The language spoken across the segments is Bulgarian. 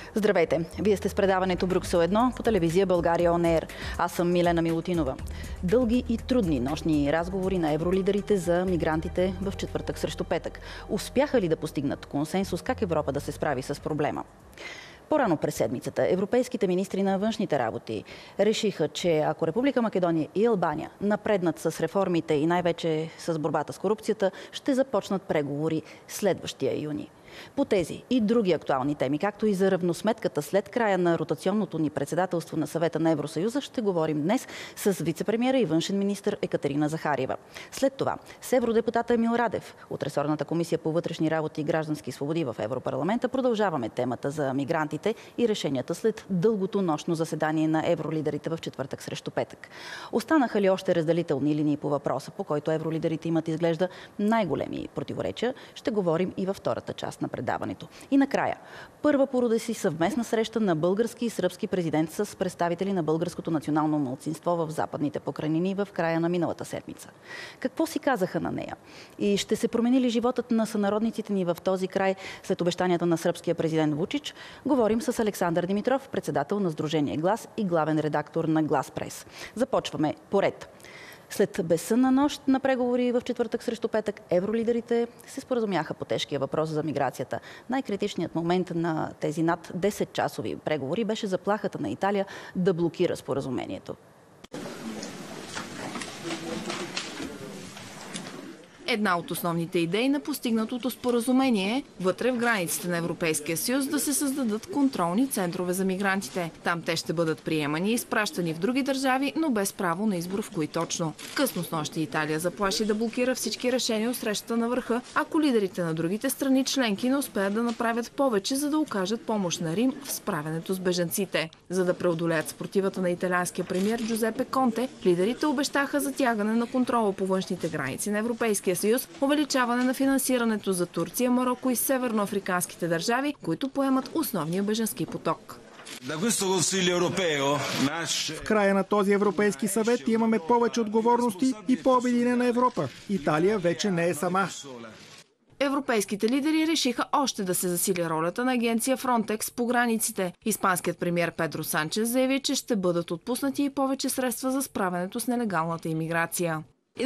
Здравейте! Вие сте с предаването Брюксел 1 по телевизия България Он Еър. Аз съм Милена Милутинова. Дълги и трудни нощни разговори на евролидерите за мигрантите в четвъртък срещу петък. Успяха ли да постигнат консенсус как Европа да се справи с проблема? По-рано през седмицата европейските министри на външните работи решиха, че ако Република Македония и Албания напреднат с реформите и най-вече с борбата с корупцията, ще започнат преговори следващия юни. По тези и други актуални теми, както и за равносметката след края на ротационното ни председателство на Съвета на Евросъюза, ще говорим днес с вицепремиера и външен министър Екатерина Захариева. След това с евродепутата Емил Радев от ресорната комисия по вътрешни работи и граждански свободи в Европарламента продължаваме темата за мигрантите и решенията след дългото нощно заседание на евролидерите в четвъртък срещу петък. Останаха ли още разделителни линии по въпроса, по който евролидерите имат изглежда най-големи противоречия? Ще говорим и във втората част на предаването. И накрая, първа по рода си съвместна среща на български и сръбски президент с представители на българското национално малцинство в Западните покрайнини в края на миналата седмица. Какво си казаха на нея? И ще се промени ли животът на сънародниците ни в този край след обещанията на сръбския президент Вучич? Говорим с Александър Димитров, председател на Сдружение Глас и главен редактор на Глас Прес. Започваме поред. След безсънна нощ на преговори в четвъртък срещу петък, евролидерите се споразумяха по тежкия въпрос за миграцията. Най-критичният момент на тези над 10-часови преговори беше заплахата на Италия да блокира споразумението. Една от основните идеи на постигнатото споразумение е вътре в границите на Европейския съюз да се създадат контролни центрове за мигрантите. Там те ще бъдат приемани и изпращани в други държави, но без право на избор в кои точно. Късно снощи Италия заплаши да блокира всички решения от срещата на върха, ако лидерите на другите страни членки не успеят да направят повече, за да окажат помощ на Рим в справянето с бежанците. За да преодолеят съпротивата на италианския премиер Джузепе Конте, лидерите обещаха затягане на контрола по външните граници на Европейския съюз, увеличаване на финансирането за Турция, Мароко и северноафриканските държави, които поемат основния бежански поток. В края на този Европейски съвет имаме повече отговорности и по-обединена Европа. Италия вече не е сама. Европейските лидери решиха още да се засили ролята на агенция Frontex по границите. Испанският премиер Педро Санчес заяви, че ще бъдат отпуснати и повече средства за справянето с нелегалната имиграция.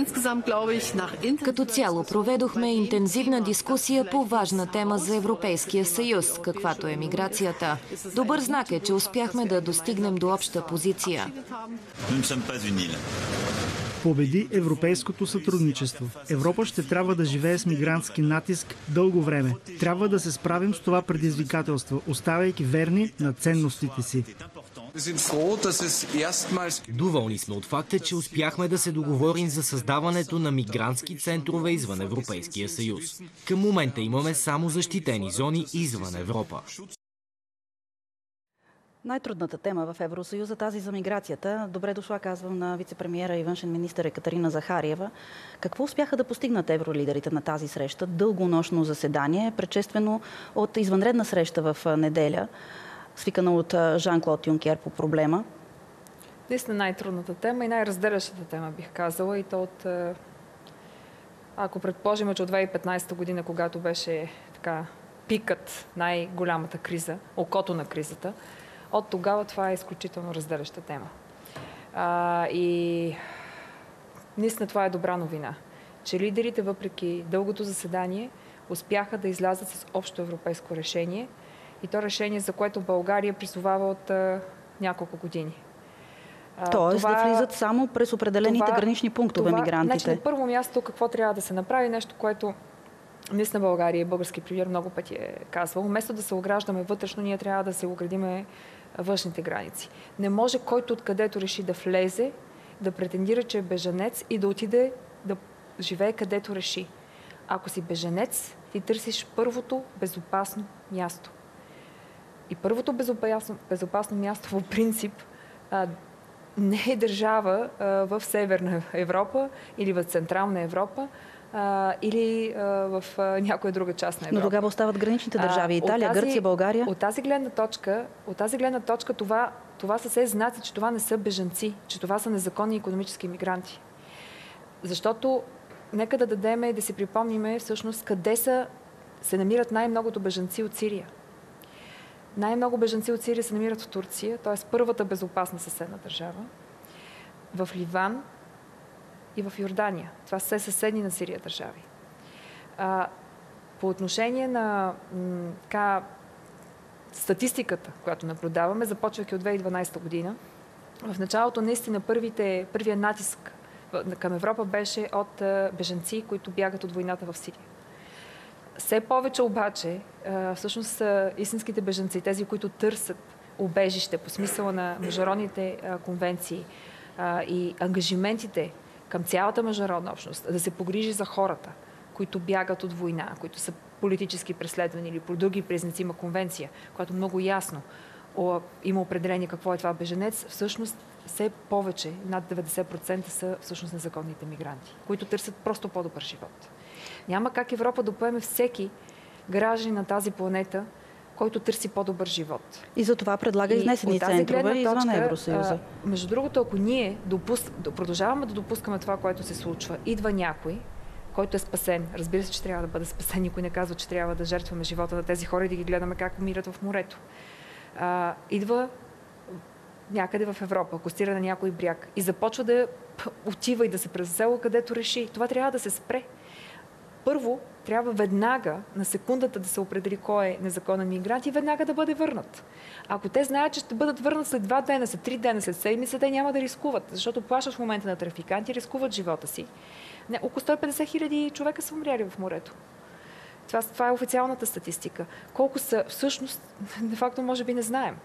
Като цяло проведохме интензивна дискусия по важна тема за Европейския съюз, каквато е миграцията. Добър знак е, че успяхме да достигнем до обща позиция. Победи европейското сътрудничество. Европа ще трябва да живее с мигрантски натиск дълго време. Трябва да се справим с това предизвикателство, оставайки верни на ценностите си. Доволни сме от факта, че успяхме да се договорим за създаването на мигрантски центрове извън Европейския съюз. Към момента имаме само защитени зони извън Европа. Най-трудната тема в Евросъюза, тази за миграцията. Добре дошла, казвам, на вицепремиера и външен министър Екатерина Захариева. Какво успяха да постигнат евролидерите на тази среща? Дългонощно заседание, предшествено от извънредна среща в неделя, свикана от Жан-Клод Юнкер по проблема. Наистина най-трудната тема и най-разделящата тема, бих казала. И то от, ако предположим, че от 2015 година, когато беше така пикът, най-голямата криза, окото на кризата, от тогава това е изключително разделяща тема. И наистина това е добра новина, че лидерите, въпреки дългото заседание, успяха да излязат с общо европейско решение. И то решение, за което България призовава от няколко години. Тоест да влизат само през определените гранични пунктове мигрантите. Значи, на първо място какво трябва да се направи, нещо, което наистина България и български премиер много пъти е казвал. Вместо да се ограждаме вътрешно, ние трябва да се оградиме външните граници. Не може който откъдето реши да влезе, да претендира, че е бежанец и да отиде да живее където реши. Ако си бежанец, ти търсиш първото безопасно място. И първото безопасно място по принцип не е държава в Северна Европа или в Централна Европа или в някоя друга част на Европа. Но тогава остават граничните държави Италия, Гърция, България. От тази гледна точка това са все знаци, че това не са бежанци, че това са незаконни икономически мигранти. Защото нека да дадем и да си припомниме всъщност къде се намират най-многото бежанци от Сирия. най-много бежанци от Сирия се намират в Турция, т.е. първата безопасна съседна държава, в Ливан и в Йордания. Това са съседни на Сирия държави. По отношение на статистиката, която наблюдаваме, започвайки от 2012 година, в началото наистина първият натиск към Европа беше от бежанци, които бягат от войната в Сирия. Все повече обаче, всъщност истинските бежанци, тези, които търсят убежище по смисъла на международните конвенции и ангажиментите към цялата международна общност, да се погрижи за хората, които бягат от война, които са политически преследвани или по други признаци, има конвенция, която много ясно има определение какво е това беженец, всъщност все повече, над 90% са всъщност незаконните мигранти, които търсят просто по-добър живот. Няма как Европа да поеме всеки гражданин на тази планета, който търси по-добър живот. И за това предлага изнесени центрове извън Евросъюза. Между другото, ако ние продължаваме да допускаме това, което се случва, идва някой, който е спасен. Разбира се, че трябва да бъде спасен. Никой не казва, че трябва да жертваме живота на тези хора и да ги гледаме как умират в морето. Идва някъде в Европа, акостира на някой бряг и започва да отива и да се презасела където реши. Това трябва да се спре. Първо, трябва веднага, на секундата да се определи кой е незаконен мигрант и веднага да бъде върнат. Ако те знаят, че ще бъдат върнат след 2 дена, след 3 дена, след седмица, те няма да рискуват, защото плащат в момента на трафиканти, рискуват живота си. Около 150 хиляди човека са умряли в морето. Това е официалната статистика. Колко са всъщност, де факто може би не знаем.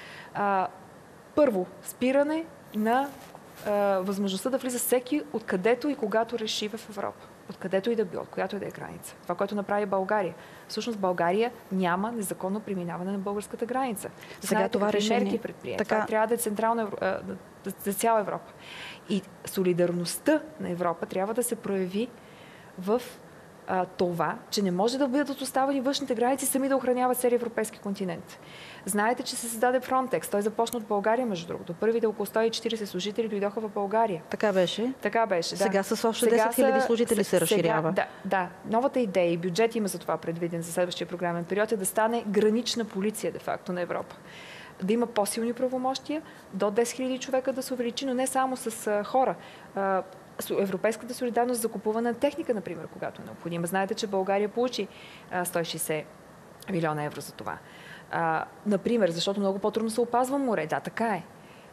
Първо, спиране на възможността да влиза всеки откъдето и когато реши в Европа. Откъдето и да било, от която и да е граница. Това, което направи България. Всъщност България няма незаконно преминаване на българската граница. Сега знаете, това решение това трябва да е централна за цяла Европа. И солидарността на Европа трябва да се прояви в това, че не може да бъдат оставени външните граници сами да охраняват целия европейски континент. Знаете, че се създаде Frontex. Той започна от България, между другото. Първите около 140 служители дойдоха в България. Така беше? Така беше, да. Сега с още 10 000 служители се разширява. Да. Новата идея и бюджет има за това предвиден за следващия програмен период е да стане гранична полиция, де факто, на Европа. Да има по-силни правомощия, до 10 000 човека да се увеличи, но не само с хора. Европейската солидарност за купуване на техника, например, когато е необходима. Знаете, че България получи 160 милиона евро за това. Например, защото много по-трудно се опазва море. Да, така е.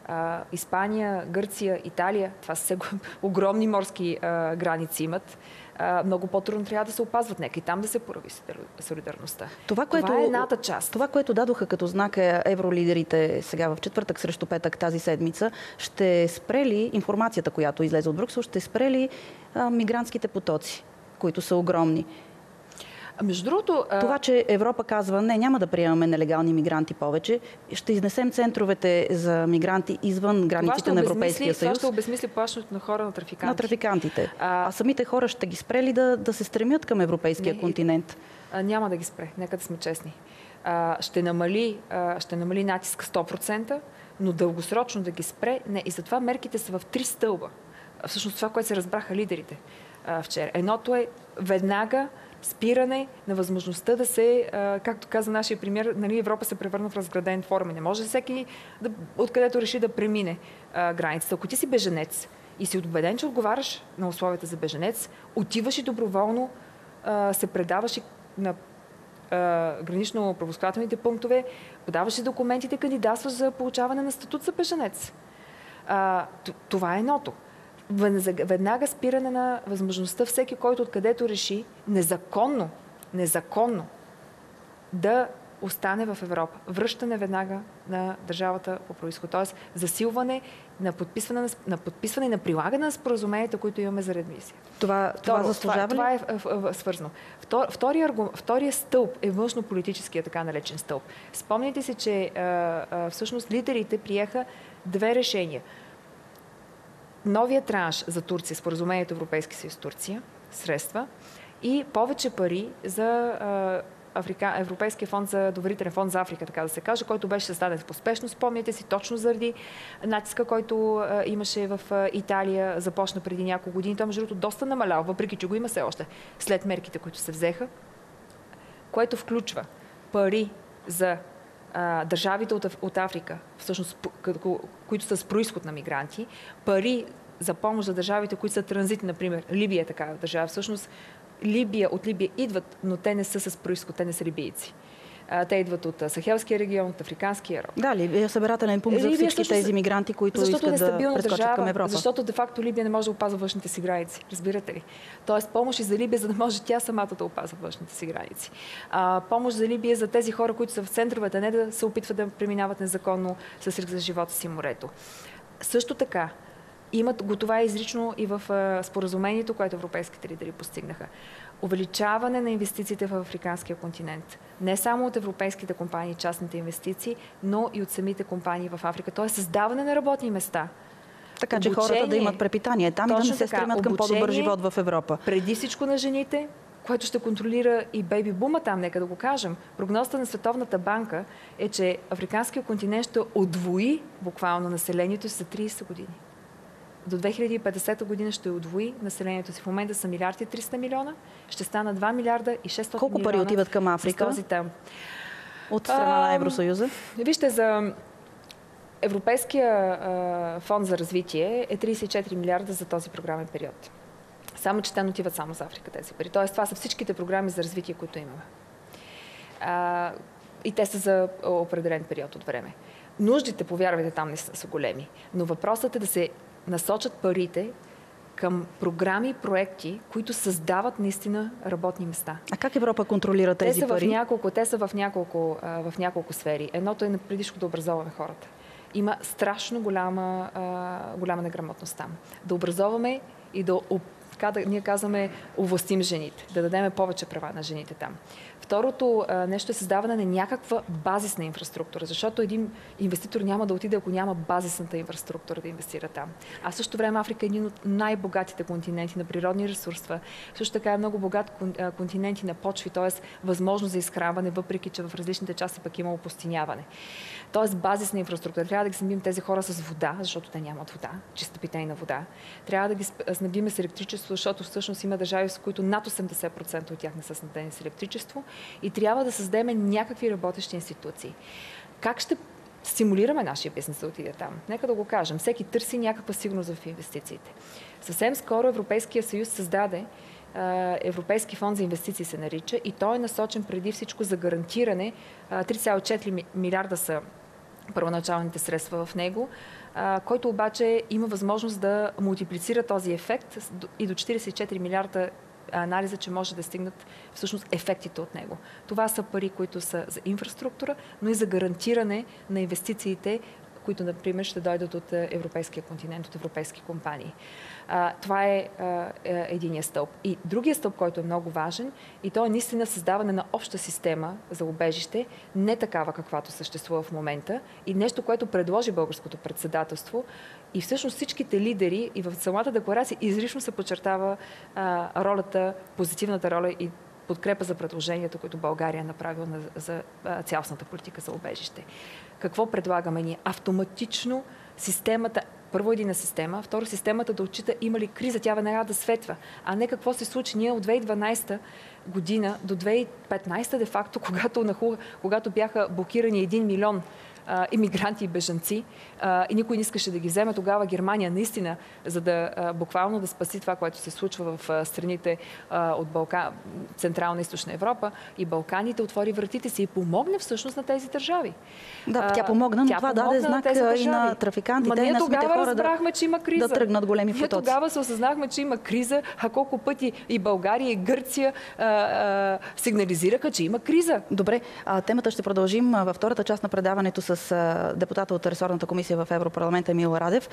Испания, Гърция, Италия, това са огромни морски граници имат. Много по-трудно трябва да се опазват. Нека и там да се прояви солидарността. Това е едната част. Това, което дадоха като знак евролидерите сега в четвъртък срещу петък тази седмица, ще спре ли информацията, която излезе от Брюксел, ще спре ли мигрантските потоци, които са огромни? Между другото, това, че Европа казва, не, няма да приемаме нелегални мигранти повече, ще изнесем центровете за мигранти извън границите на Европейския съюз. Това ще обезмисли плащането на хора на трафиканти. На трафикантите. А самите хора ще ги спрели да се стремят към европейския континент? Няма да ги спре, нека да сме честни. Ще намали натиск 100%, но дългосрочно да ги спре. Не. И затова мерките са в 3 стълба. Всъщност това, което се разбраха лидерите вчера. Едното е веднага спиране на възможността да се, както каза нашия премиер, Европа се превърна в разграден форум. Не може всеки, откъдето реши да премине границата. Ако ти си беженец и си убеден, че отговаряш на условията за беженец, отиваш и доброволно се предаваш и на гранично-пропускателните пунктове, подаваш си документите, кандидатстваш за получаване на статут за беженец. Това е едното. Веднага спиране на възможността всеки, който откъдето реши незаконно да остане в Европа. Връщане веднага на държавата по произход. Т.е. засилване на подписване и на прилагане на споразуменията, които имаме за редмисия. Това заслужава ли? Това е свързано. Втория стълб е външно-политическия, така наречен стълб. Спомняте си, че всъщност лидерите приеха 2 решения. Новия транш за Турция, споразумението Европейски съюз Турция, средства и повече пари за Европейския фонд за доверителен фонд за Африка, така да се каже, който беше създаден поспешно. Спомняте си, точно заради натиска, който имаше в Италия, започна преди няколко години. Той, между другото, доста намалял, въпреки че го има все още, след мерките, които се взеха, което включва пари за държавите от Африка, всъщност, които са с произход на мигранти, пари за помощ за държавите, които са транзитни, например, Либия е такава държава. Всъщност, от Либия идват, но те не са с произход, те не са либийци. Те идват от Сахелския регион, от Африканския рог. Да, Либия е събирателен пункт за всички тези мигранти, които искат да прескочат към Европа. Защото де-факто Либия не може да опазва външните си граници. Разбирате ли? Тоест помощ и за Либия, за да може тя самата да опазва външните си граници. Помощ за Либия за тези хора, които са в центровете, не да се опитват да преминават незаконно с риск за живота си морето. Също така, това е изрично и в споразумението, което европейските лидери постигнаха. Увеличаване на инвестициите в африканския континент. Не само от европейските компании, частните инвестиции, но и от самите компании в Африка. Тоест създаване на работни места. Така че хората да имат препитание там и да не се стремят към по-добър живот в Европа. Преди всичко на жените, което ще контролира и бейби бума там, нека да го кажем. Прогнозата на Световната банка е, че африканския континент ще удвои буквално населението си за 30 години. До 2050 година ще удвои населението си. В момента са 1,3 милиарда, ще стана 2 милиарда и 600 милиона. Колко пари отиват към Африка този темп? От страна на Евросъюза? Вижте, за Европейския фонд за развитие е 34 милиарда за този програмен период. Само, че те не отиват само за Африка тези пари. Тоест, това са всичките програми за развитие, които имаме. И те са за определен период от време. Нуждите, повярвайте, там не са големи. Но въпросът е да се насочат парите към програми и проекти, които създават наистина работни места. А как Европа контролира тези пари? Те са в няколко сфери. Едното е преди всичко да образоваме хората. Има страшно голяма неграмотност там. Да образоваме и ние казваме, овластим жените, да дадем повече права на жените там. Второто нещо е създаване на някаква базисна инфраструктура, защото един инвеститор няма да отиде, ако няма базисната инфраструктура да инвестира там. А в същото време Африка е един от най-богатите континенти на природни ресурства. Също така е много богат континенти на почви, т.е. възможност за изхранване, въпреки че в различните части пък има опустиняване. Тоест базисна инфраструктура. Трябва да ги снабдим тези хора с вода, защото те нямат вода, чиста питейна вода. Трябва да ги снабдим с електричество, защото всъщност има държави, с които над 80% от тях не са снабдени с електричество. И трябва да създадем някакви работещи институции. Как ще стимулираме нашия бизнес да отиде там? Нека да го кажем. Всеки търси някаква сигурност в инвестициите. Съвсем скоро Европейския съюз създаде Европейски фонд за инвестиции се нарича и той е насочен преди всичко за гарантиране. 3,4 милиарда са първоначалните средства в него, който обаче има възможност да мултиплицира този ефект и до 44 милиарда анализа, че може да стигнат всъщност ефектите от него. Това са пари, които са за инфраструктура, но и за гарантиране на инвестициите, които, например, ще дойдат от европейския континент, от европейски компании. Това е единия стълб. И другия стълб, който е много важен, и то е наистина създаване на обща система за убежище, не такава, каквато съществува в момента, и нещо, което предложи българското председателство. И всъщност всичките лидери и в самата декларация изрично се подчертава ролята, позитивната роля и подкрепа за предложението, което България е направила за цялостната политика за убежище. Какво предлагаме ние? Автоматично системата, първо едина система, второ системата да отчита има ли криза, тя веднага да светва, а не какво се случи. Ние от 2012 година до 2015 де-факто, когато бяха блокирани 1 милион имигранти и бежанци и никой не искаше да ги вземе. Тогава Германия наистина, за да буквално да спаси това, което се случва в страните от Централна и Източна Европа и Балканите, отвори вратите си и помогне всъщност на тези държави. Да, тя помогна, но това даде знак и на трафикантите и на самите хора разбрахме, че има криза. Да тръгнат големи потоци. Ние тогава се осъзнахме, че има криза, а колко пъти и България, и Гърция сигнализираха, че има криза. Добре, темата ще продължим във втората част на предаването с депутата от ресорната комисия в Европарламента Емил Радев.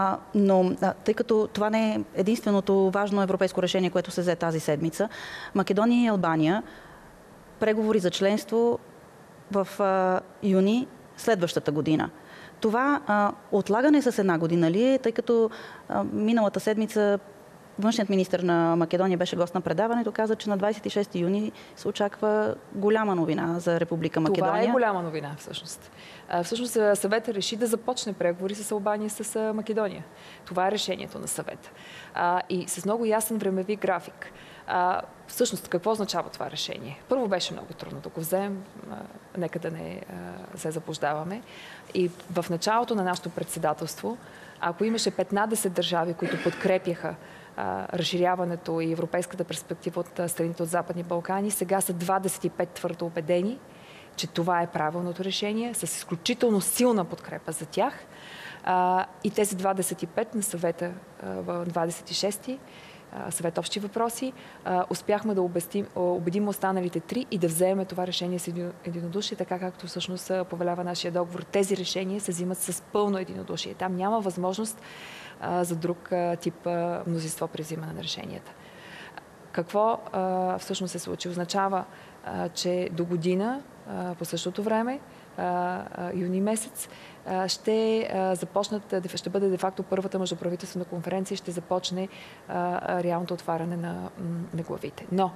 Но тъй като това не е единственото важно европейско решение, което се взе тази седмица, Македония и Албания преговори за членство в юни следващата година. Това отлагане с една година ли е, тъй като миналата седмица външният министър на Македония беше гост на предаването, каза, че на 26 юни се очаква голяма новина за Република Македония. Това е голяма новина, всъщност. Всъщност съветът реши да започне преговори с Албания и с Македония. Това е решението на съвета. И с много ясен времеви график. Всъщност, какво означава това решение? Първо беше много трудно да го вземем, нека да не се заблуждаваме. И в началото на нашето председателство, ако имаше 15 държави, които подкрепяха разширяването и европейската перспектива от страните от Западни Балкани, сега са 25 твърдо убедени, че това е правилното решение, с изключително силна подкрепа за тях. И тези 25 на съвета в 26-ти, съвет общи въпроси, успяхме да убедим останалите 3 и да вземем това решение с единодушие, така както всъщност повелява нашия договор. Тези решения се взимат с пълно единодушие. Там няма възможност за друг тип мнозинство при взимане на решенията. Какво всъщност се случи? Означава, че до година, по същото време, юни месец, ще бъде де-факто първата междуправителствена конференция и ще започне реалното отваряне на главите. Но,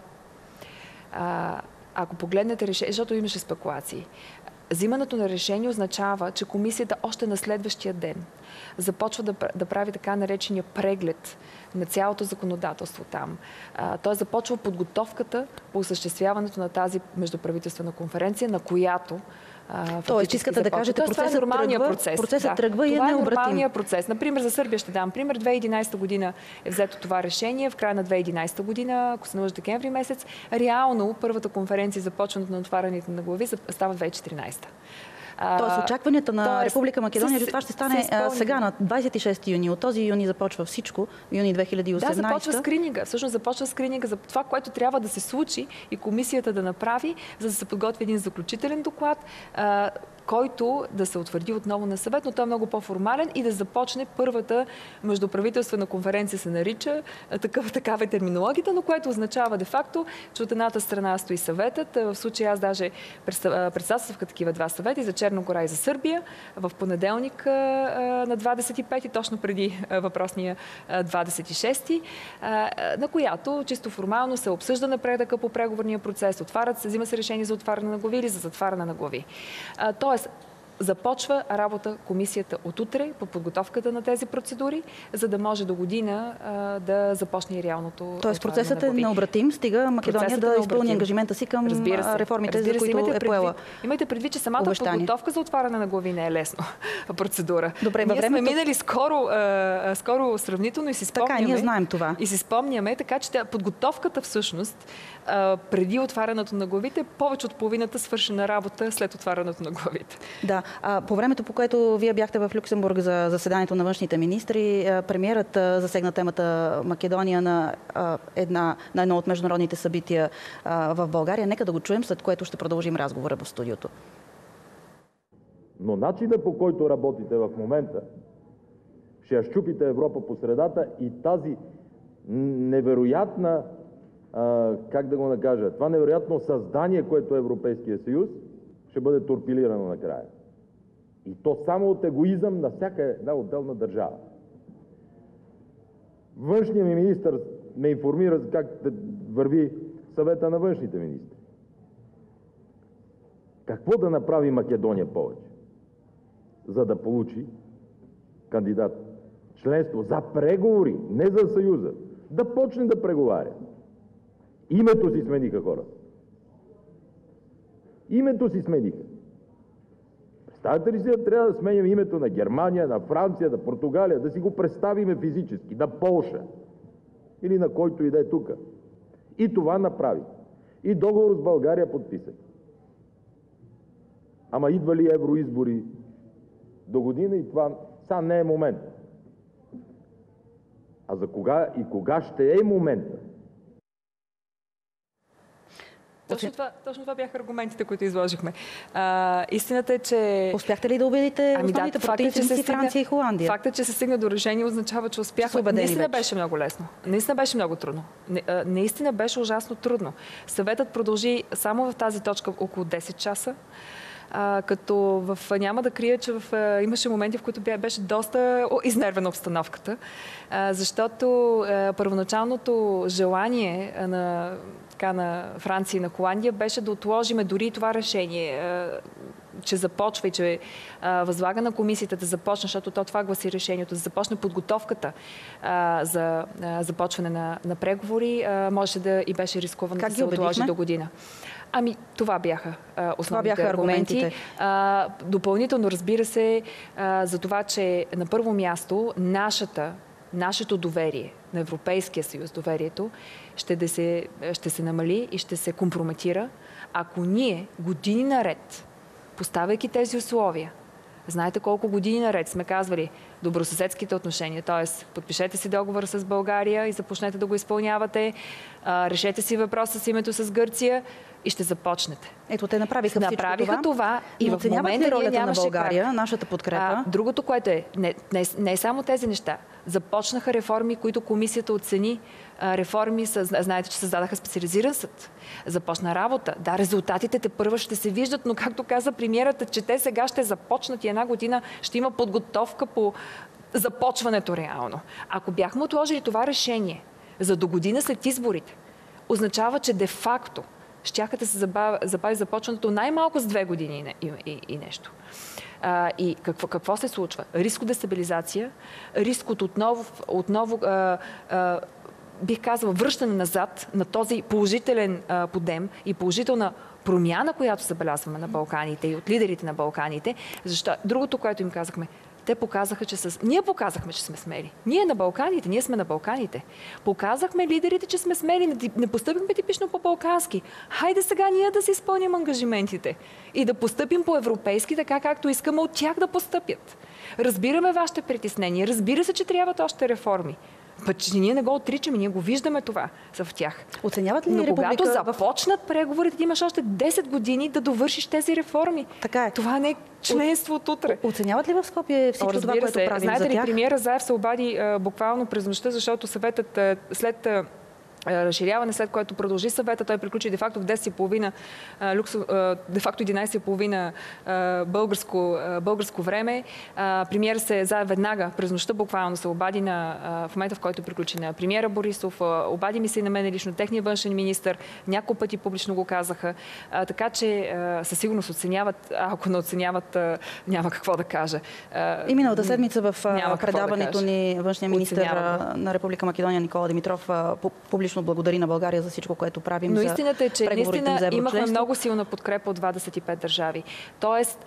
ако погледнете решение, защото имаше спекулации, взимането на решение означава, че комисията още на следващия ден започва да прави така наречения преглед на цялото законодателство там. Той започва подготовката по осъществяването на тази междуправителствена конференция, на която Тоест, искате да кажете, процесът тръгва и е необратим. Това е нормалният процес. Например, за Сърбия ще дам пример. 2011 година е взето това решение. В края на 2011 година, ако се не лъжа, декември месец, реално първата конференция, започването на отварянето на глави, става 2014. Тоест, очакванията на Република Македония, че това ще стане сега на 26 юни. От този юни започва всичко, юни 2018. Да, започва скрининга. Всъщност започва скрининга за това, което трябва да се случи и комисията да направи, за да се подготви един заключителен доклад, който да се утвърди отново на съвет, но той е много по-формален и да започне първата междуправителствена конференция, се нарича, такава е терминологията, но което означава де-факто, че от едната страна стои съветът. В случая аз даже председателствах такива два съвета и за Черна гора и за Сърбия в понеделник на 25-ти, точно преди въпросния 26-ти, на която чисто формално се обсъжда напредъка по преговорния процес, взима се решение за отваряне на глави или за затваряне на глави. Тоест, започва работа комисията от утре по подготовката на тези процедури, за да може до година да започне и реалното. Тоест процесът е необратим, стига Македония да изпълни ангажимента си към реформите, за които е поела. Имайте предвид, че самата подготовка за отваряне на глави не е лесно процедура. Добре, ние сме минали скоро сравнително и си спомняме. Така, ние знаем това. И си спомняме, така че подготовката всъщност преди отварянето на главите, повече от половината свършена работа след отварянето на главите. Да. По времето, по което вие бяхте в Люксембург за заседанието на външните министри, премиерът засегна темата Македония на едно от международните събития в България. Нека да го чуем, след което ще продължим разговора в студиото. Но начинът, по който работите в момента, ще я щупите Европа по средата и тази невероятна, как да го накажа, това невероятно създание, което е Европейския съюз, ще бъде торпилирано накрая. И то само от егоизъм на всяка една отделна държава. Външният ми министър ме информира как да върви съвета на външните министри. Какво да направи Македония повече, за да получи кандидат членство за преговори, не за Съюза, да почне да преговаря. Името си смениха хората. Името си смениха. Представете ли си, да трябва да сменим името на Германия, на Франция, на Португалия, да си го представиме физически, на Полша или на който и да е тук. И това направи. И договор с България подписах. Ама идва ли евроизбори до година и това сега не е момент. А за кога и кога ще е момента? Точно това бяха аргументите, които изложихме. Истината е, че... Успяхте ли да убедите основните противници Франция и Холандия? Фактът, че се стигна до решение, означава, че успяхме. Наистина беше много лесно. Наистина беше много трудно. Наистина беше ужасно трудно. Съветът продължи само в тази точка около 10 часа. Като няма да крия, че имаше моменти, в които беше доста изнервена обстановката, защото първоначалното желание на Франция и на Холандия беше да отложиме дори това решение, че започва и че възлага на комисията да започне, защото това гласи решението, да започне подготовката за започване на преговори, можеше да и беше рискувано да се отложи до година. Това бяха основните аргументи. Допълнително, разбира се, за това, че на първо място нашето доверие на Европейския съюз, доверието, ще се намали и ще се компрометира, ако ние години наред, поставяйки тези условия, знаете колко години наред сме казвали добросъседските отношения, т.е. подпишете си договор с България и започнете да го изпълнявате, решете си въпроса с името с Гърция и ще започнете. Ето, те направиха това и в момента ролята на България, нашата подкрепа. Другото, което не е само тези неща. Започнаха реформи, които комисията оцени. Реформи, знаете, че създадаха специализиран съд. Започна работа. Да, резултатите тепърва ще се виждат, но както каза премиерът, че те сега ще започнат и една година ще има подготовка по започването реално. Ако бяхме отложили това решение за до година след изборите, означава, че де-факто щяха да се забави започването най-малко с 2 години и нещо. И какво се случва? Риск от дестабилизация, риск от отново бих казала, връщане назад на този положителен подем и положителна промяна, която забелязваме на Балканите и от лидерите на Балканите. Защо? Другото, което им казахме, те показаха, че ние показахме, че сме смели. Ние сме на Балканите. Показахме лидерите, че сме смели. Не постъпихме типично по-балкански. Хайде сега ние да си изпълним ангажиментите и да постъпим по-европейски, така както искаме от тях да постъпят. Разбираме вашите притеснения. Разбира се, че трябват още реформи. Че ние не го отричаме, ние го виждаме това в тях. Оценяват ли Но когато започнат преговорите, ти имаш още 10 години да довършиш тези реформи. Така е. Това не е членство от утре. Оценяват ли в Скопие всичко това, което правим за тях? Знаете ли, премиера Заев се обади буквално през нощта, защото съветът след разширяване, след което продължи съвета, той приключи де-факто в 10:30, де-факто 11:30 българско време. Премиер се веднага през нощта буквално се обади в момента, в който приключи на премиера Борисов, обади ми се и на мен лично техния външен министър, няколко пъти публично го казаха, така че със сигурност оценяват, ако не оценяват, няма какво да кажа. И миналата седмица в предаването ни външния министър на Република Македония Никола Димитров публично благодари на България за всичко, което правим. Но истината е, че наистина имахме много силна подкрепа от 25 държави. Тоест,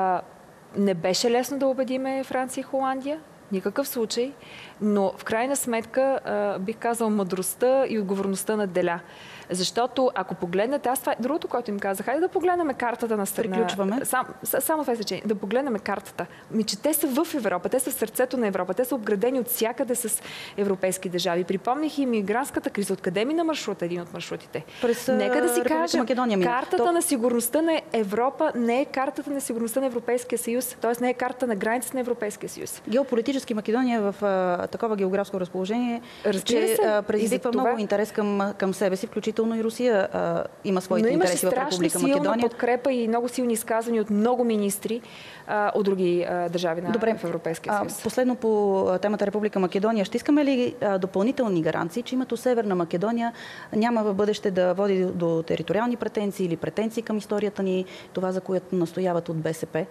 не беше лесно да убедиме Франция и Холандия. Никакъв случай. Но в крайна сметка, бих казал, мъдростта и отговорността надделя. Защото ако погледнете, другото, което им казах, хайде да погледнем картата на страна. Приключваме. Само това изречение. Да погледнем картата. Че те са в Европа, те са в сърцето на Европа, те са обградени от всякъде с европейски държави. Припомних и мигрантската криза. Откъде мина маршрут, един от маршрутите? Нека да си кажем, картата на сигурността на Европа не е картата на сигурността на Европейския съюз, т.е. не е картата на границата на Европейския съюз. Геополитически Македония е в такова географско разположение, че предизвиква много интерес към себе си, включително и Русия има своите интереси в Република Македония. Имаше страшно силна подкрепа и много силни изказвания от много министри от други държави в Европейския съюз. Последно по темата Република Македония. Ще искаме ли допълнителни гаранции, че името Северна Македония няма в бъдеще да води до териториални претенции или претенции към историята ни, това за което настояват от БСП?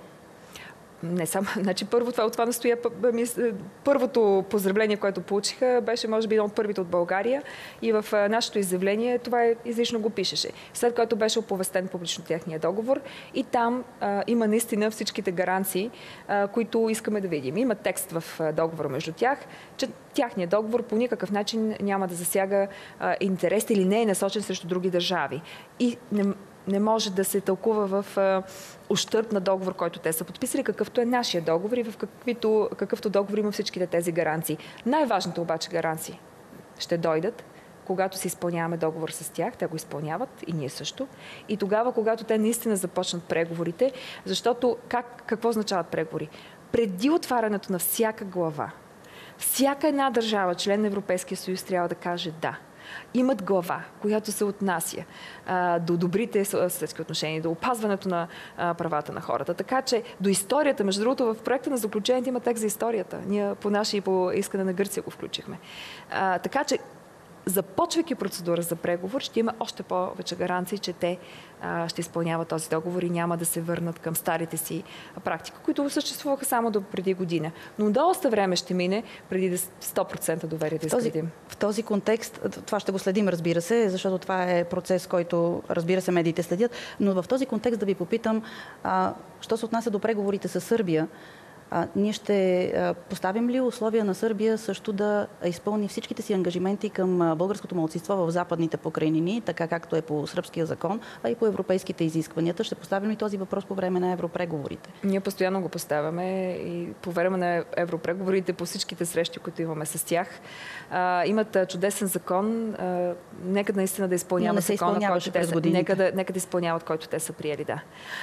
Не само. Значи това настоя. Първото поздравление, което получиха, беше може би едно от първите от България и в нашето изявление това излишно го пишеше. След което беше оповестен публично техния договор и там има наистина всичките гаранции, които искаме да видим. Има текст в договора между тях, че тяхният договор по никакъв начин няма да засяга интерес или не е насочен срещу други държави. И не може да се тълкува в ущърб на договор, който те са подписали, какъвто е нашия договор и в какъвто договор има всичките тези гаранции. Най-важните обаче гаранции ще дойдат, когато си изпълняваме договор с тях, те го изпълняват и ние също. И тогава, когато те наистина започнат преговорите, защото какво означават преговори? Преди отварянето на всяка глава, всяка една държава, член на Европейския съюз, трябва да каже да. Имат глава, която се отнася до добрите съседски отношения, до опазването на правата на хората. Така че до историята, между другото, в проекта на заключението има текст за историята. Ние по наше и по искане на Гърция го включихме. Така че започвайки процедура за преговор, ще има още повече гаранции, че те ще изпълняват този договор и няма да се върнат към старите си практики, които съществуваха само до преди година. Но доста време ще мине, преди 100% доверие да изградим. В този контекст, това ще го следим, разбира се, защото това е процес, който, разбира се, медиите следят, но в този контекст да ви попитам, що се отнася до преговорите с Сърбия, ние ще поставим ли условия на Сърбия също да изпълни всичките си ангажименти към българското малцинство в Западните покрайнини, така както е по сръбския закон, а и по европейските изискванията? Ще поставим ли този въпрос по време на европреговорите? Ние постоянно го поставяме и по време на европреговорите, по всичките срещи, които имаме с тях. Имат чудесен закон. Нека наистина да изпълняват закона, който те са, нека да изпълняват, който те са приели, да.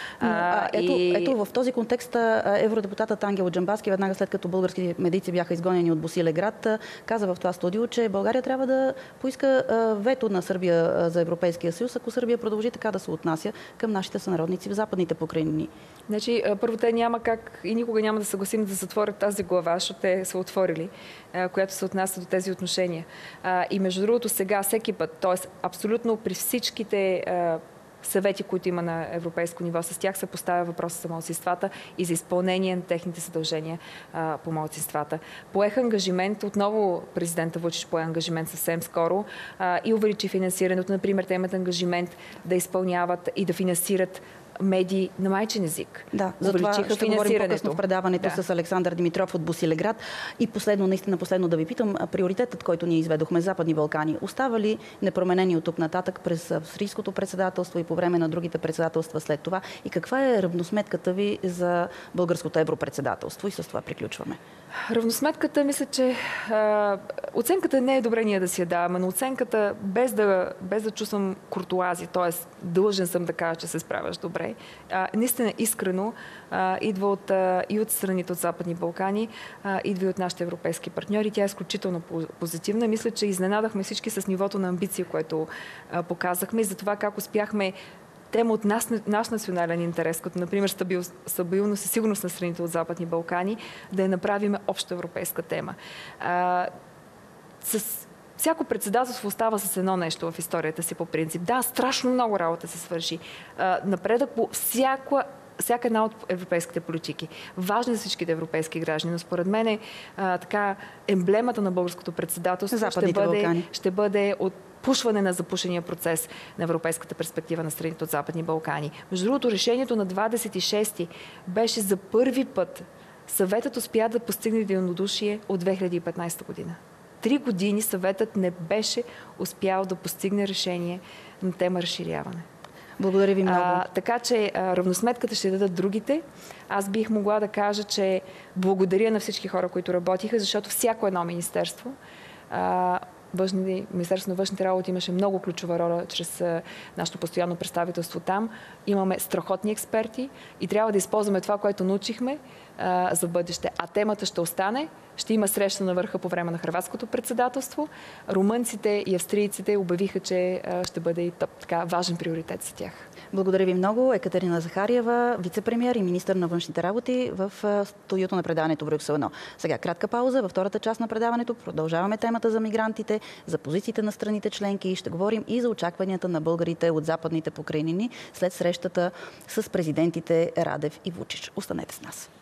Ето в този контекст евродепутатът Ангел Джамбазки, веднага след като български медици бяха изгонени от Босилеград, каза в това студио, че България трябва да поиска вето на Сърбия за Европейския съюз, ако Сърбия продължи така да се отнася към нашите сънародници в Западните покрайнини. Значи, първо, те няма как и никога няма да съгласим да затворят тази глава, защото те са отворили, която се отнася до тези отношения. И между другото сега, всеки път, т.е. абсолютно при всичките съвети, които има на европейско ниво, с тях се поставя въпроса за малцинствата и за изпълнение на техните задължения по малцинствата. Поех ангажимент, отново президента Вучич пое ангажимент съвсем скоро и увеличи финансирането. Например, те имат ангажимент да изпълняват и да финансират медии на майчин език. Да, за това ще говорим по-късно в предаването с Александър Димитров от Босилеград. И последно да ви питам, приоритетът, който ние изведохме, Западни Балкани, остава ли непроменени от тук нататък през австрийското председателство и по време на другите председателства след това? И каква е равносметката ви за българското европредседателство? И с това приключваме. Равносметката, мисля, че оценката не е добре ние да си я даваме, но оценката, без да чувствам куртуази, т.е. дължен съм да кажа, че се справяш добре, наистина искрено идва и от страните от Западни Балкани, идва и от нашите европейски партньори. Тя е изключително позитивна. Мисля, че изненадахме всички с нивото на амбиция, което показахме и за това как успяхме тема от наш национален интерес, като например стабилност и сигурност на страните от Западни Балкани, да я направим обща европейска тема. С всяко председателство остава с едно нещо в историята си по принцип. Да, страшно много работа се свърши. Напредък по всяка една от европейските политики. Важни за всичките европейски граждани, но според мен така емблемата на българското председателство ще бъде от пушване на запушения процес на европейската перспектива на страните от Западни Балкани. Между другото, решението на 26-ти беше за първи път съветът успя да постигне единодушие от 2015 година. 3 години съветът не беше успял да постигне решение на тема разширяване. Благодаря ви много. Така че равносметката ще дадат другите. Аз бих могла да кажа, че благодаря на всички хора, които работиха, защото всяко едно министерство, Министерството на външните работи имаше много ключова роля чрез нашето постоянно представителство там. Имаме страхотни експерти и трябва да използваме това, което научихме за бъдеще. А темата ще остане. Ще има среща на върха по време на хърватското председателство. Румънците и австрийците обявиха, че ще бъде и така важен приоритет за тях. Благодаря ви много. Екатерина Захариева, вице-премиер и министър на външните работи в студиото на предаването Брюксел 1. Сега кратка пауза. Във втората част на предаването продължаваме темата за мигрантите, за позициите на страните членки и ще говорим и за очакванията на българите от Западните покрайнини след срещата с президентите Радев и Вучич. Останете с нас.